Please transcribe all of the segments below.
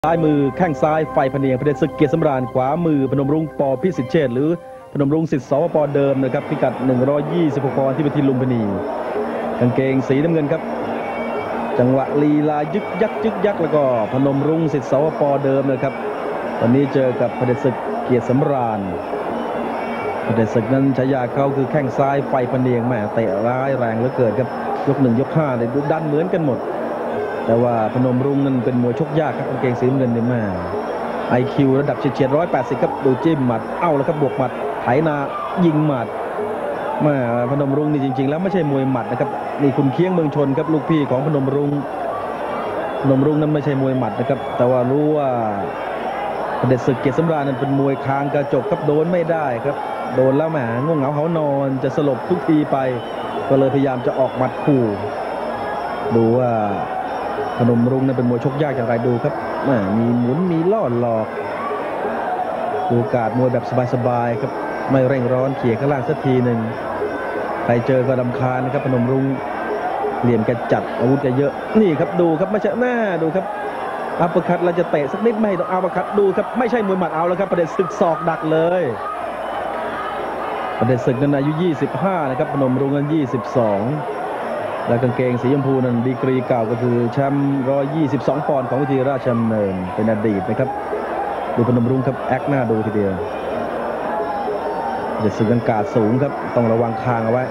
ซ้ายมือแข้งซ้ายไฟพเนียงพเดชศึกเกียรติสำราญขวามือพนมรุ้งปพิสิทธิ์เชษฐ์หรือพนมรุ้งสิทธิ์สปเดิมนะครับพิกัด126ปอนด์ที่เวทีลุมพินีกางเกงสีน้ำเงินครับจังหวะลีลายึกยักแล้วก็พนมรุ้งสิทธิ์สปเดิมนะครับวันนี้เจอกับพเดชศึกเกียรติสำราญพเดชศึกนั้นฉายาเขาคือแข้งซ้ายไฟพเนียงแม่เตะร้ายแรงเหลือเกินครับยก1ยก5เลยดูดันเหมือนกันหมดแต่ว่าพนมรุ้งนั้นเป็นมวยชกยากครับกางเกงสีน้ำเงินเนี่ยมาIQ ระดับเฉียด180ครับดูจิ้มหมัดเอาแล้วครับบวกหมัดไถนายิงหมัดมาพนมรุ้งนี่จริงๆแล้วไม่ใช่มวยหมัดนะครับนี่คุณเคียงเมืองชนครับลูกพี่ของพนมรุ้งนั้นไม่ใช่มวยหมัดนะครับแต่ว่ารู้ว่าพเดชศึกเกียรติสำราญนั้นเป็นมวยคางกระจกครับโดนไม่ได้ครับโดนแล้วแหมง่วงเหงาเขานอนจะสลบทุกทีไปก็เลยพยายามจะออกหมัดขู่ดูว่าพนมรุ้งนั้นเป็นมวยชกยากอย่างไรดูครับมีหมุนมีล่อหลอกดูการมวยแบบสบายๆครับไม่เร่งร้อนเขี่ยข้างล่างสักทีหนึ่งใครเจอก็รำคาญนะครับพนมรุ้งเหลี่ยมแกจัดอาวุธแกเยอะนี่ครับดูครับไม่ใช่หน้าดูครับอัปเปอร์คัตเราจะเตะสักนิดไม่ต้องอัปเปอร์คัตดูครับไม่ใช่มวยหมัดเอาแล้วครับประเด็นศึกศอกดักเลยประเด็นศึกนั้นอายุ25นะครับพนมรุ้งนั้น22และกางเกงสีชมพูนั้นดีกรีเก่าก็คือแชมป์122ปอนด์ของวิทยาราชดำเนินเป็นอดีตนะครับดูพนมรุ้งครับแอคหน้าดูทีเดียวเด็ดศึกอากาศสูงครับต้องระวังคางเอาไว้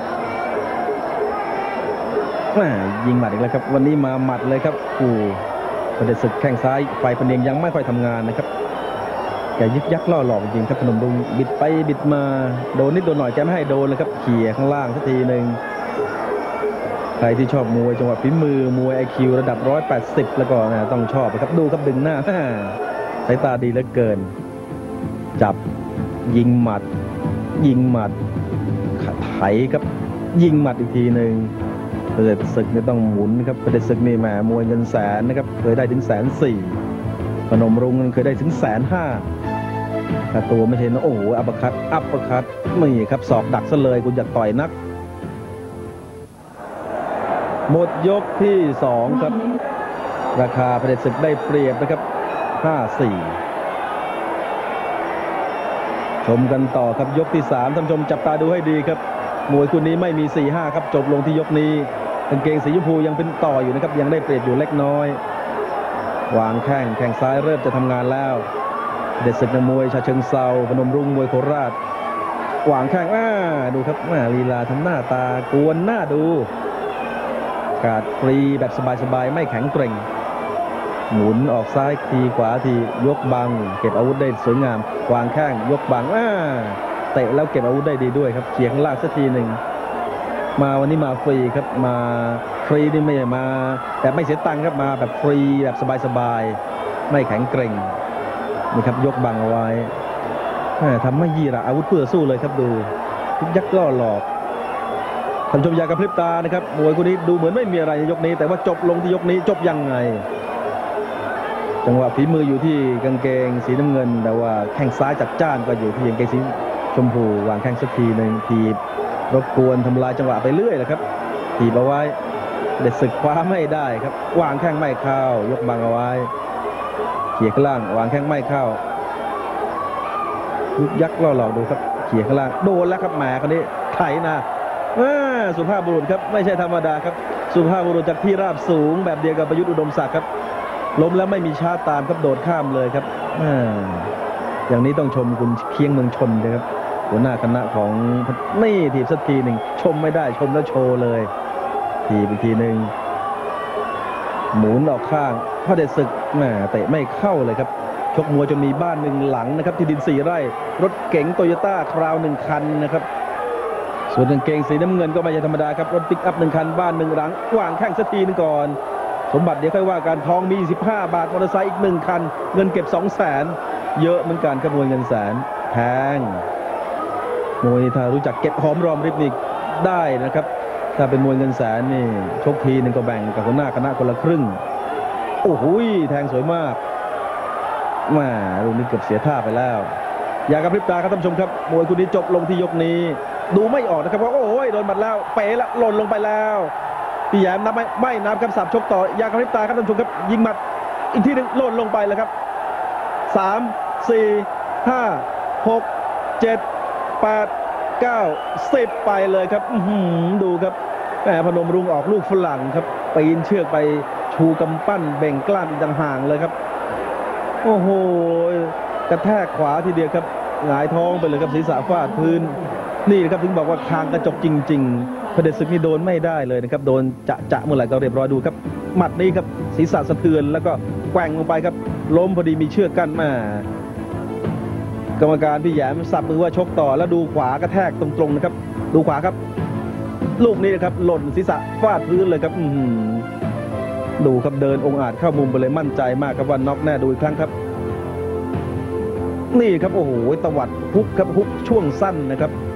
ยิงหมัดอีกแล้วครับวันนี้มาหมัดเลยครับเด็ดศึกแข้งซ้ายไฟพเนียงยังไม่ค่อยทำงานนะครับแกยึกยักล่อหลอกจริงครับพนมรุ้งบิดไปบิดมาโดนนิดโดนหน่อยแกไม่ให้โดนเลยครับเขี่ยข้างล่างสักทีหนึ่งใครที่ชอบมวยจังหวะฝีมือมวย IQ ระดับ180แล้วก็ต้องชอบครับดูครับดึงหน้าสายตาดีเหลือเกินจับยิงหมัดไถครับยิงหมัดอีกทีหนึ่งพเดชศึกนี่ต้องหมุนครับพเดชศึกนี่แหมมวยเงินแสนนะครับเคยได้ถึง140,000พนมรุ้งเคยได้ถึง150,000แต่ตัวไม่ใช่นะโอ้โหอัปเปอร์คัตนี่ครับศอกดักซะเลยคุณอยากต่อยนักหมดยกที่2ครับราคาพเดชศึกได้เปรียบนะครับ5-4ชมกันต่อครับยกที่3ท่านผู้ชมจับตาดูให้ดีครับมวยคู่นี้ไม่มี 4-5 ครับจบลงที่ยกนี้กางเกงสีชมพูยังเป็นต่ออยู่นะครับยังได้เปรียบอยู่เล็กน้อยวางแข้งซ้ายเริ่มจะทำงานแล้วเดชศึกมวยฉะเชิงเทราพนมรุ้งมวยโคราชวางแข้งดูครับลีลาทำหน้าตากวนหน้าดูกาดฟรีแบบสบายๆไม่แข็งเกร็งหมุนออกซ้ายทีขวาทียกบังเก็บอาวุธได้สวยงามวางแข้งยกบังเตะแล้วเก็บอาวุธได้ดีด้วยครับเขี่ยข้างล่างสักทีหนึ่งมาวันนี้มาฟรีครับมาฟรีนี่ไม่ใช่มาแบบไม่เสียตังค์ครับมาแบบฟรีแบบสบายๆไม่แข็งเกร็งนี่ครับยกบังเอาไว้ทำไม่ยี่ระอาวุธเพื่อสู้เลยครับดูยักล่อหลอกท่านชมยากระพริบตานะครับมวยคู่นี้ดูเหมือนไม่มีอะไรในยกนี้แต่ว่าจบลงที่ยกนี้จบยังไงจังหวะฝีมืออยู่ที่กางเกงสีน้ำเงินแต่ว่าแข้งซ้ายจัดจ้านก็อยู่ที่กางเกงสีชมพูวางแข้งสักทีหนึ่งทีรบกวนทำลายจังหวะไปเรื่อยแหละครับทีบเอาไว้เด็ดศึกคว้าไม่ได้ครับวางแข้งไม่เข้ายกบังเอาไว้เขี่ยข้างล่างวางแข้งไม่เข้ายักล่อหลอกดูครับเขี่ยข้างล่างโดนแล้วครับแหมคนนี้ไถนะสุภาพบุรุษครับไม่ใช่ธรรมดาครับสุภาพบุรุษจากที่ราบสูงแบบเดียวกับประยุทธ์อุดมศักดิ์ครับล้มแล้วไม่มีช้าตามครับโดดข้ามเลยครับอย่างนี้ต้องชมคุณเคียงเมืองชนนะครับหัวหน้าคณะของนี่ทีบสักทีหนึ่งชมไม่ได้ชมแล้วโชว์เลยทีอีกทีหนึ่งหมุนออกข้างพระเดชศึกเตะไม่เข้าเลยครับชกมวยจนมีบ้าน1 หลังนะครับที่ดิน4 ไร่รถเก๋งโตโยต้าคราว1 คันนะครับส่วนกางเกงสีน้ำเงินก็ไม่ใช่ธรรมดาครับรถปิกอัพ1 คันบ้าน1 หลังวางแข้งสักทีนึงก่อนสมบัติเดี๋ยวค่อยว่าการทองมี15 บาทมอเตอร์ไซค์อีก1 คันเงินเก็บ200,000เยอะเหมือนกันครับมวยเงินแสนแพงมวยถ้ารู้จักเก็บหอมรอมริบนี่ได้นะครับถ้าเป็นมวยเงินแสนนี่ชกทีนึงก็แบ่งกับหัวหน้าคณะคนละครึ่งโอ้โหแทงสวยมากรุ่นนี้เกือบเสียท่าไปแล้วอย่ากระพริบตาครับท่านผู้ชมครับมวยคู่นี้จบลงที่ยกนี้ดูไม่ออกนะครับว่าโอ้ยโดนหมัดแล้วเป๋ละหล่นลงไปแล้วพี่แย้มนับไม่นับครับสับชกต่ออย่ากระพริบตาครับท่านผู้ชมครับยิงหมัดอีกทีหนึ่งหล่นลงไปแล้วครับ3 4 5 6 7 8 9 10ไปเลยครับดูครับแหมพนมรุ้งออกลูกฝรั่งครับปีนเชือกไปชูกำปั้นเบ่งกล้ามอีกต่างห่างเลยครับโอ้โหกระแทกขวาทีเดียวครับหงายท้องไปเลยครับศีรษะฟาดพื้นนี่นะครับถึงบอกว่าคางกระจกจริงๆเผด็จศึกนี่โดนไม่ได้เลยนะครับโดนจะเมื่อไหร่ก็เรียบร้อยดูครับหมัดนี้ครับศีรษะสะเทือนแล้วก็แกว่งลงไปครับล้มพอดีมีเชือกกั้นมากรรมการพี่แหยมสับมือว่าชกต่อแล้วดูขวากระแทกตรงๆนะครับดูขวาครับลูกนี้นะครับหล่นศีรษะฟาดพื้นเลยครับดูครับเดินองอาจเข้ามุมไปเลยมั่นใจมากครับว่าน็อกแน่ดูอีกครั้งครับนี่ครับโอ้โหตวัดฮุกครับฮุกช่วงสั้นนะครับ